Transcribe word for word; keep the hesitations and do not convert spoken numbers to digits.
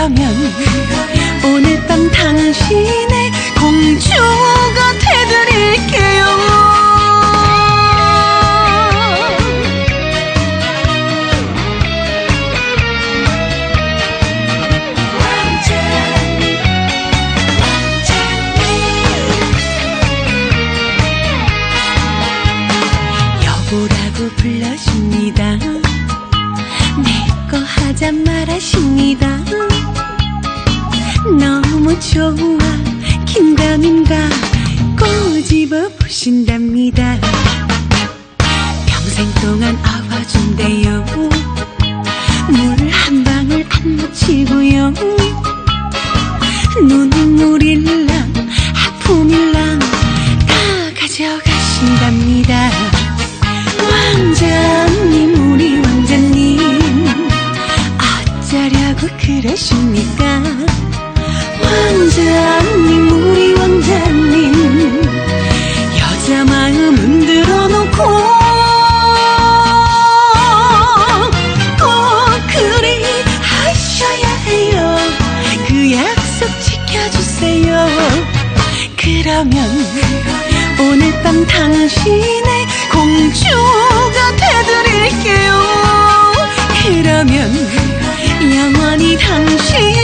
그러면 오늘 밤 당신의 공주가 되드릴게요. 여보라고 불러줍니다. 내꺼 하자 말하십니다. 너무 좋아 긴가민가 꼬집어 보신답니다. 평생 동안 업어준대요. 물 한 방울 안 놓치고요. 눈물일랑 하품일랑 다 가져가신답니다. 왕자님 우리 왕자님 어쩌려고 그러십니까? 왕자님 우리 왕자님 여자 마음 흔들어 놓고 꼭 그리 하셔야 해요. 그 약속 지켜주세요. 그러면 오늘 밤 당신의 공주가 되드릴게요. 그러면 영원히 당신